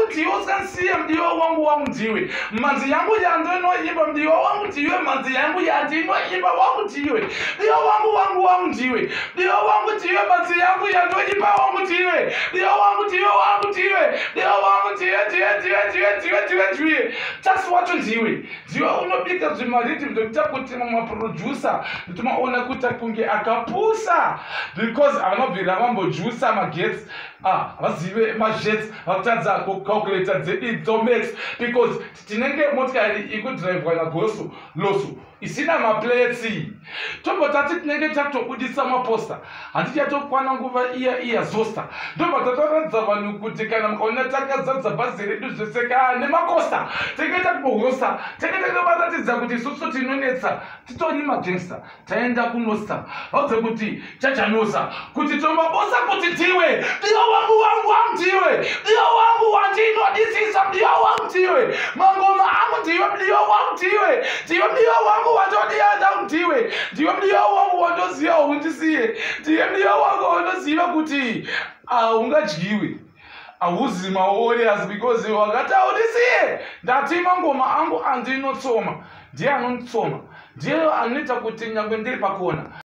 wangu ndiwe usansiye mdiwa wangu ndiwe manzi yangu yandinoimba mdiwa wangu ndiwe manzi yangu yandinoimba wangu ndiwe mdiwa wangu ndiwe mdiwa wangu ndiwe manzi yangu yandinoimba wangu ndiwe mdiwa wangu ndiwe mdiwa wangu ndiwe that's what ndiwe unobika zvimariti ndokuita kuti maproducer nditomaona kuti kunge akapusa because avanobvira vambojusa magetsi vazive majets vakutadza kucalculator dzeidomex because tinenge motikari ikudhiraivwa nagosu losu isina maplates tombotati tinenge tatobudisa maposta handichatokwana nguva iya zosta ndobatatoratidza vanhu kuti kana mukaona takazadza bhazi redu zvese nemakosta tenge tatibohosta tenge tatobatatidza kuti isusu tinonetsa titori magangster taenda kunosta vaudze kuti chachanosa kuti tombobosa kuti ndiwe ndiwo wangu ndiwe ndiwo wangu wandinodisisa ndiwo wangu ndiwe mangoma angu ndiwe ndiwo wangu ndiwe ndiwo wangu wandodianda ndiwe ndiwo wangu wandoziva undisiye ndiwo wangu wandoziva kuti ungadyiwe hauzi maorias because wakati audisiye ndati mangoma angu andinotsoma ndiye anonitsoma ndiye anoita kuti nyangwe ndiri pakona